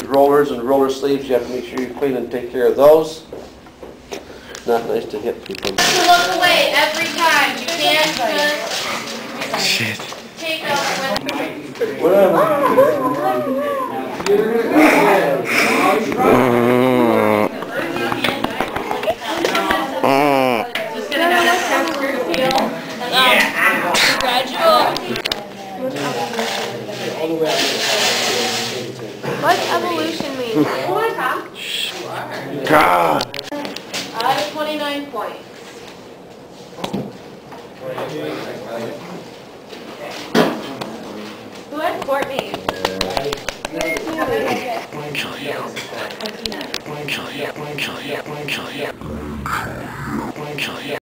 rollers and roller sleeves. You have to make sure you clean and take care of those. Not nice to hit people. Look away every time. You can't just Shit. take out Just gonna have that texture to feel. Gradual. What's evolution mean? Come on, Tom. God. Out of 29 points. Who had sport names? Kill you. Kill you. Kill you. Kill you. Kill you.